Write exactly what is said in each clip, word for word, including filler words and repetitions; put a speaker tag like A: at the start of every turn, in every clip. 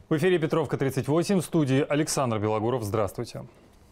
A: В эфире Петровка тридцать восемь, в студии Александр Белогуров. Здравствуйте.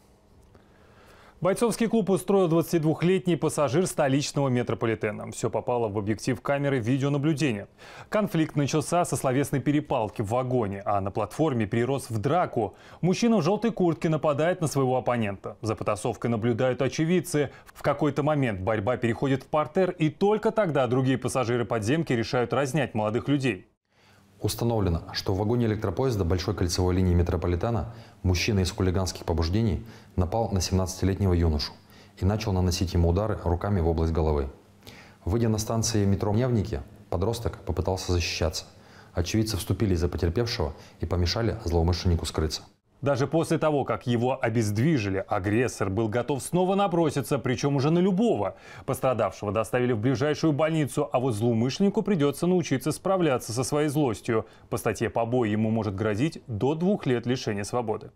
A: Бойцовский клуб устроил двадцатидвухлетний пассажир столичного метрополитена. Все попало в объектив камеры видеонаблюдения. Конфликт начался со словесной перепалки в вагоне, а на платформе перерос в драку. Мужчина в желтой куртке нападает на своего оппонента. За потасовкой наблюдают очевидцы. В какой-то момент борьба переходит в партер, и только тогда другие пассажиры подземки решают разнять молодых людей.
B: Установлено, что в вагоне электропоезда большой кольцевой линии метрополитена мужчина из хулиганских побуждений напал на семнадцатилетнего юношу и начал наносить ему удары руками в область головы. Выйдя на станции метро Мневники, подросток попытался защищаться. Очевидцы вступились за потерпевшего и помешали злоумышленнику скрыться.
A: Даже после того, как его обездвижили, агрессор был готов снова наброситься, причем уже на любого. Пострадавшего доставили в ближайшую больницу, а вот злоумышленнику придется научиться справляться со своей злостью. По статье «Побои» ему может грозить до двух лет лишения свободы.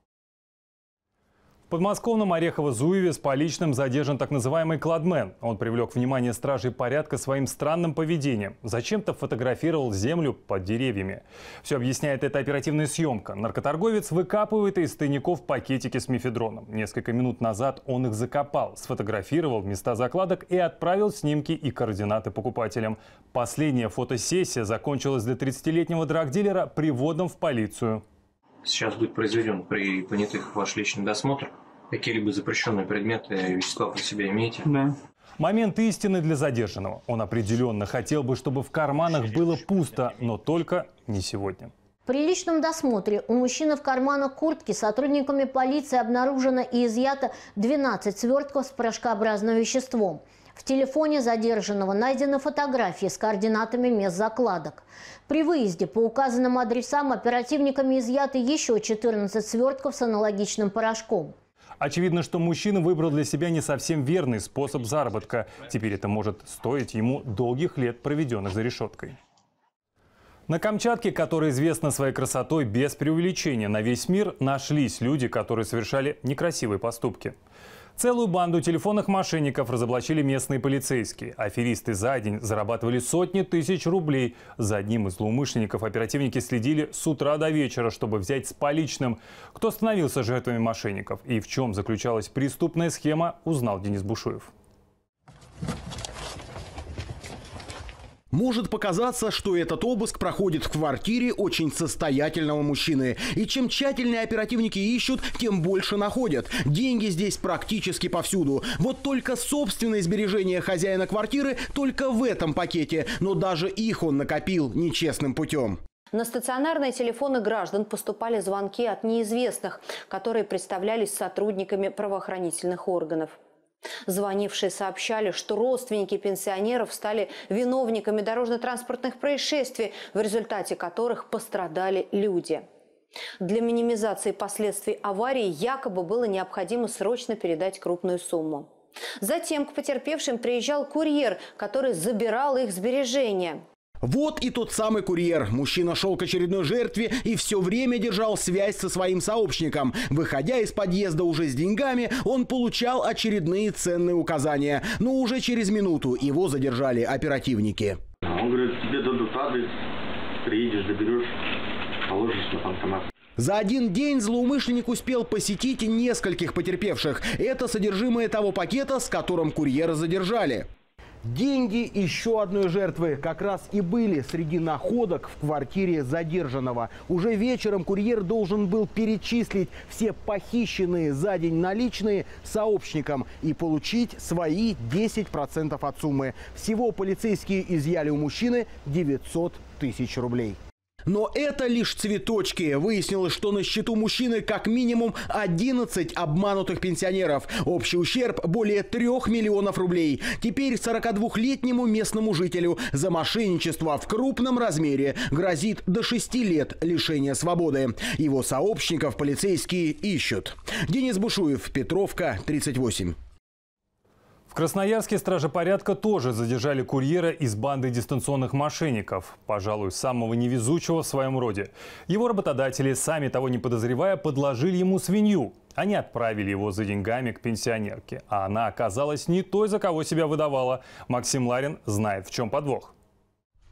A: В подмосковном Орехово-Зуеве с поличным задержан так называемый кладмен. Он привлек внимание стражей порядка своим странным поведением. Зачем-то фотографировал землю под деревьями. Все объясняет эта оперативная съемка. Наркоторговец выкапывает из тайников пакетики с мефедроном. Несколько минут назад он их закопал, сфотографировал места закладок и отправил снимки и координаты покупателям. Последняя фотосессия закончилась для тридцатилетнего драгдилера приводом в полицию.
C: Сейчас будет произведен при понятых ваш личный досмотр. Какие-либо запрещенные предметы, вещества при себе имеете?
A: Да. Момент истины для задержанного. Он определенно хотел бы, чтобы в карманах было пусто, но только не сегодня.
D: При личном досмотре у мужчины в карманах куртки сотрудниками полиции обнаружено и изъято двенадцать свертков с порошкообразным веществом. В телефоне задержанного найдены фотографии с координатами мест закладок. При выезде по указанным адресам оперативниками изъяты еще четырнадцать свертков с аналогичным порошком.
A: Очевидно, что мужчина выбрал для себя не совсем верный способ заработка. Теперь это может стоить ему долгих лет, проведенных за решеткой. На Камчатке, которая известна своей красотой без преувеличения на весь мир, нашлись люди, которые совершали некрасивые поступки. Целую банду телефонных мошенников разоблачили местные полицейские. Аферисты за день зарабатывали сотни тысяч рублей. За одним из злоумышленников оперативники следили с утра до вечера, чтобы взять с поличным. Кто становился жертвами мошенников и в чем заключалась преступная схема, узнал Денис Бушуев.
E: Может показаться, что этот обыск проходит в квартире очень состоятельного мужчины. И чем тщательнее оперативники ищут, тем больше находят. Деньги здесь практически повсюду. Вот только собственные сбережения хозяина квартиры только в этом пакете. Но даже их он накопил нечестным путем.
F: На стационарные телефоны граждан поступали звонки от неизвестных, которые представлялись сотрудниками правоохранительных органов. Звонившие сообщали, что родственники пенсионеров стали виновниками дорожно-транспортных происшествий, в результате которых пострадали люди. Для минимизации последствий аварии якобы было необходимо срочно передать крупную сумму. Затем к потерпевшим приезжал курьер, который забирал их сбережения.
E: Вот и тот самый курьер. Мужчина шел к очередной жертве и все время держал связь со своим сообщником. Выходя из подъезда уже с деньгами, он получал очередные ценные указания. Но уже через минуту его задержали оперативники.
G: Он говорит, тебе дадут адрес, приедешь, доберешь, положишь на банкомат.
E: За один день злоумышленник успел посетить нескольких потерпевших. Это содержимое того пакета, с которым курьера задержали. Деньги еще одной жертвы как раз и были среди находок в квартире задержанного. Уже вечером курьер должен был перечислить все похищенные за день наличные сообщникам и получить свои десять процентов от суммы. Всего полицейские изъяли у мужчины девятьсот тысяч рублей. Но это лишь цветочки. Выяснилось, что на счету мужчины как минимум одиннадцать обманутых пенсионеров. Общий ущерб более трех миллионов рублей. Теперь сорокадвухлетнему местному жителю за мошенничество в крупном размере грозит до шести лет лишения свободы. Его сообщников полицейские ищут. Денис Бушуев, Петровка, тридцать восемь.
A: В Красноярске стражи порядка тоже задержали курьера из банды дистанционных мошенников. Пожалуй, самого невезучего в своем роде. Его работодатели, сами того не подозревая, подложили ему свинью. Они отправили его за деньгами к пенсионерке. А она оказалась не той, за кого себя выдавала. Максим Ларин знает, в чем подвох.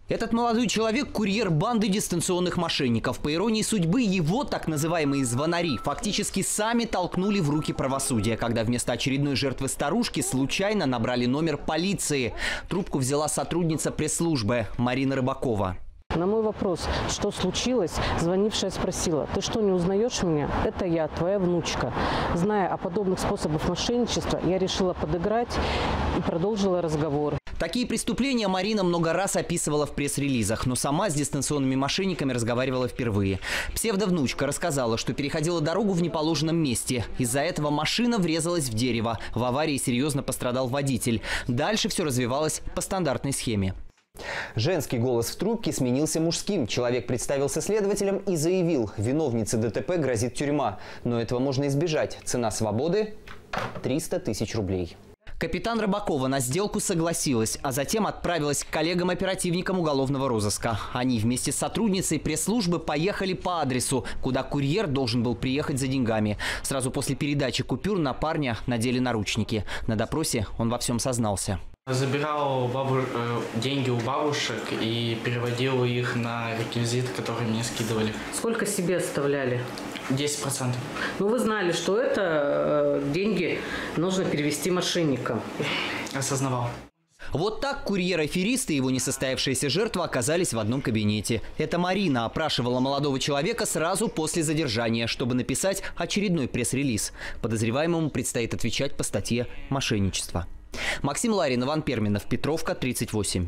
H: Этот молодой человек – курьер банды дистанционных мошенников. По иронии судьбы, его так называемые звонари фактически сами толкнули в руки правосудия, когда вместо очередной жертвы старушки случайно набрали номер полиции. Трубку взяла сотрудница пресс-службы Марина Рыбакова.
I: На мой вопрос, что случилось, звонившая спросила: «Ты что, не узнаешь меня? Это я, твоя внучка». Зная о подобных способах мошенничества, я решила подыграть и продолжила разговор.
H: Такие преступления Марина много раз описывала в пресс-релизах, но сама с дистанционными мошенниками разговаривала впервые. Псевдовнучка рассказала, что переходила дорогу в неположенном месте. Из-за этого машина врезалась в дерево. В аварии серьезно пострадал водитель. Дальше все развивалось по стандартной схеме.
J: Женский голос в трубке сменился мужским. Человек представился следователем и заявил: виновнице ДТП грозит тюрьма. Но этого можно избежать. Цена свободы – триста тысяч рублей.
H: Капитан Рыбакова на сделку согласилась, а затем отправилась к коллегам-оперативникам уголовного розыска. Они вместе с сотрудницей пресс-службы поехали по адресу, куда курьер должен был приехать за деньгами. Сразу после передачи купюр на парня надели наручники. На допросе он во всем сознался.
K: Забирал бабу... деньги у бабушек и переводил их на реквизит, который мне скидывали.
I: Сколько себе оставляли?
K: десять процентов.
I: Ну, вы знали, что это деньги нужно перевести мошенникам.
K: Осознавал.
H: Вот так курьер-аферист и его несостоявшаяся жертва оказались в одном кабинете. Это Марина опрашивала молодого человека сразу после задержания, чтобы написать очередной пресс-релиз. Подозреваемому предстоит отвечать по статье «Мошенничество». Максим Ларин, Иван Перминов, Петровка, тридцать восемь.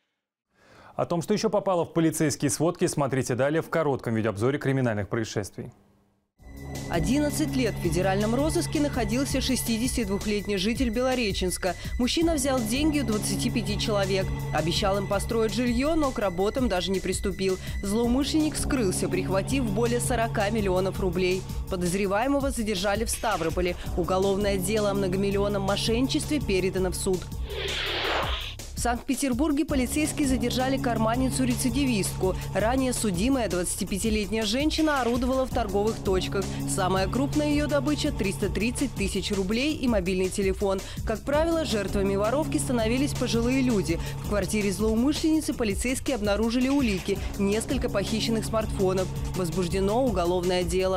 A: О том, что еще попало в полицейские сводки, смотрите далее в коротком видеообзоре криминальных происшествий.
L: одиннадцать лет в федеральном розыске находился шестидесятидвухлетний житель Белореченска. Мужчина взял деньги у двадцати пяти человек. Обещал им построить жилье, но к работам даже не приступил. Злоумышленник скрылся, прихватив более сорока миллионов рублей. Подозреваемого задержали в Ставрополе. Уголовное дело о многомиллионном мошенничестве передано в суд. В Санкт-Петербурге полицейские задержали карманницу-рецидивистку. Ранее судимая двадцатипятилетняя женщина орудовала в торговых точках. Самая крупная ее добыча – триста тридцать тысяч рублей и мобильный телефон. Как правило, жертвами воровки становились пожилые люди. В квартире злоумышленницы полицейские обнаружили улики – несколько похищенных смартфонов. Возбуждено уголовное дело.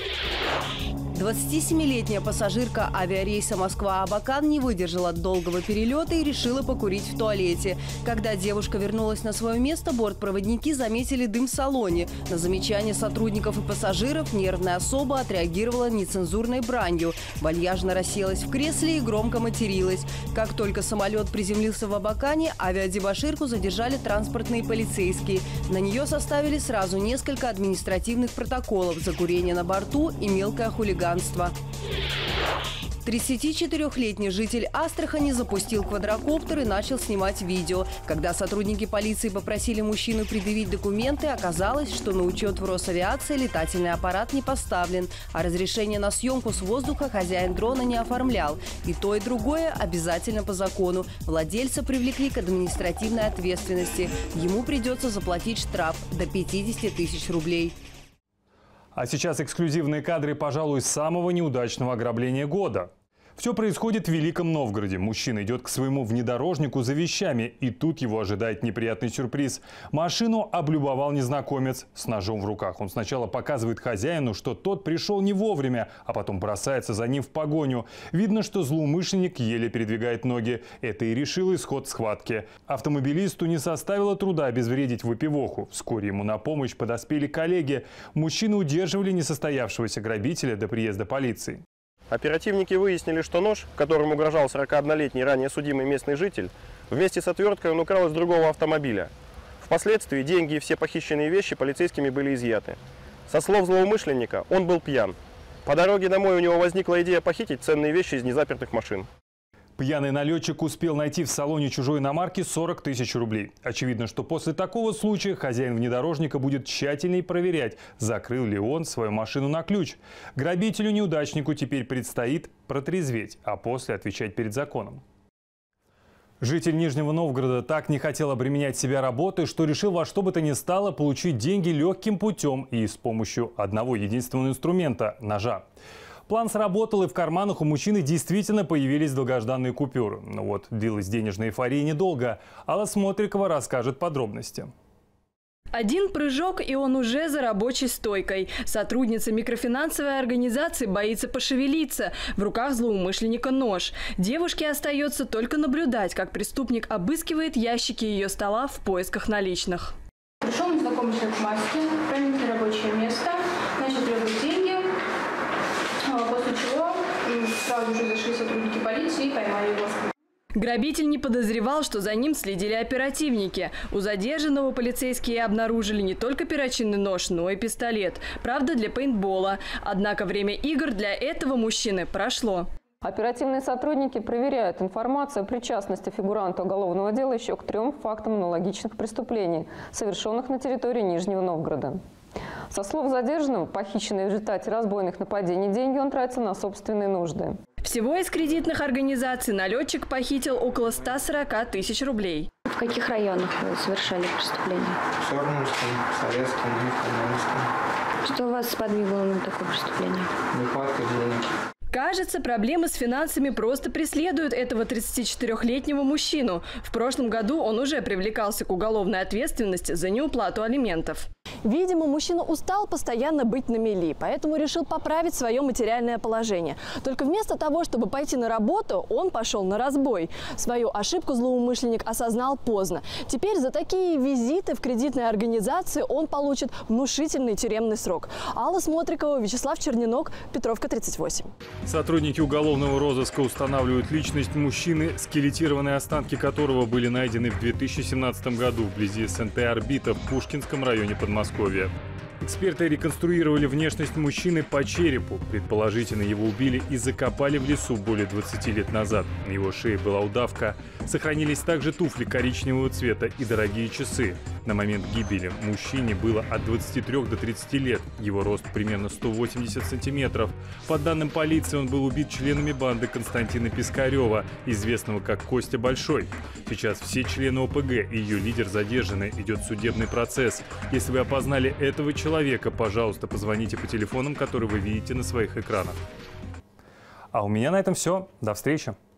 L: двадцатисемилетняя пассажирка авиарейса Москва-Абакан не выдержала долгого перелета и решила покурить в туалете. Когда девушка вернулась на свое место, бортпроводники заметили дым в салоне. На замечание сотрудников и пассажиров нервная особа отреагировала нецензурной бранью. Вальяжно расселась в кресле и громко материлась. Как только самолет приземлился в Абакане, авиадебоширку задержали транспортные полицейские. На нее составили сразу несколько административных протоколов за курение на борту и мелкое хулиганство. тридцатичетырёхлетний житель Астрахани запустил квадрокоптер и начал снимать видео. Когда сотрудники полиции попросили мужчину предъявить документы, оказалось, что на учет в Росавиации летательный аппарат не поставлен, а разрешение на съемку с воздуха хозяин дрона не оформлял. И то, и другое обязательно по закону. Владельца привлекли к административной ответственности. Ему придется заплатить штраф до пятидесяти тысяч рублей.
A: А сейчас эксклюзивные кадры, пожалуй, самого неудачного ограбления года. Все происходит в Великом Новгороде. Мужчина идет к своему внедорожнику за вещами, и тут его ожидает неприятный сюрприз. Машину облюбовал незнакомец с ножом в руках. Он сначала показывает хозяину, что тот пришел не вовремя, а потом бросается за ним в погоню. Видно, что злоумышленник еле передвигает ноги. Это и решил исход схватки. Автомобилисту не составило труда обезвредить выпивоху. Вскоре ему на помощь подоспели коллеги. Мужчины удерживали несостоявшегося грабителя до приезда полиции.
M: Оперативники выяснили, что нож, которым угрожал сорокаоднолетний ранее судимый местный житель, вместе с отверткой он украл из другого автомобиля. Впоследствии деньги и все похищенные вещи полицейскими были изъяты. Со слов злоумышленника, он был пьян. По дороге домой у него возникла идея похитить ценные вещи из незапертых машин.
A: Пьяный налетчик успел найти в салоне чужой иномарки сорок тысяч рублей. Очевидно, что после такого случая хозяин внедорожника будет тщательнее проверять, закрыл ли он свою машину на ключ. Грабителю-неудачнику теперь предстоит протрезветь, а после отвечать перед законом. Житель Нижнего Новгорода так не хотел обременять себя работой, что решил во что бы то ни стало получить деньги легким путем и с помощью одного единственного инструмента – ножа. План сработал, и в карманах у мужчины действительно появились долгожданные купюры. Но вот длилась денежная эйфория недолго. Алла Смотрикова расскажет подробности.
N: Один прыжок, и он уже за рабочей стойкой. Сотрудница микрофинансовой организации боится пошевелиться. В руках злоумышленника нож. Девушке остается только наблюдать, как преступник обыскивает ящики ее стола в поисках наличных.
O: Пришел незнакомый человек в маске, проник на рабочее место, начал требовать деньги, после чего сразу же зашли сотрудники полиции и поймали его.
N: Грабитель не подозревал, что за ним следили оперативники. У задержанного полицейские обнаружили не только перочинный нож, но и пистолет. Правда, для пейнтбола. Однако время игр для этого мужчины прошло.
P: Оперативные сотрудники проверяют информацию о причастности фигуранта уголовного дела еще к трем фактам аналогичных преступлений, совершенных на территории Нижнего Новгорода. Со слов задержанного, похищенные в результате разбойных нападений деньги он тратил на собственные нужды.
N: Всего из кредитных организаций налетчик похитил около ста сорока тысяч рублей.
O: В каких районах вы совершали преступление?
Q: В Сормовском, Советском и Каменском.
O: Что вас сподвигло на такое преступление?
Q: Нехватка денег.
N: Кажется, проблемы с финансами просто преследуют этого тридцатичетырёхлетнего мужчину. В прошлом году он уже привлекался к уголовной ответственности за неуплату алиментов.
R: Видимо, мужчина устал постоянно быть на мели, поэтому решил поправить свое материальное положение. Только вместо того, чтобы пойти на работу, он пошел на разбой. Свою ошибку злоумышленник осознал поздно. Теперь за такие визиты в кредитные организации он получит внушительный тюремный срок. Алла Смотрикова, Вячеслав Черненок, Петровка, тридцать восемь.
A: Сотрудники уголовного розыска устанавливают личность мужчины, скелетированные останки которого были найдены в две тысячи семнадцатом году вблизи СНТ «Орбита» в Пушкинском районе Подмосковья. Эксперты реконструировали внешность мужчины по черепу. Предположительно, его убили и закопали в лесу более двадцати лет назад. На его шее была удавка. Сохранились также туфли коричневого цвета и дорогие часы. На момент гибели мужчине было от двадцати трёх до тридцати лет. Его рост примерно сто восемьдесят сантиметров. По данным полиции, он был убит членами банды Константина Пискарева, известного как Костя Большой. Сейчас все члены ОПГ и ее лидер задержаны. Идет судебный процесс. Если вы опознали этого человека, пожалуйста, позвоните по телефонам, которые вы видите на своих экранах. А у меня на этом все. До встречи.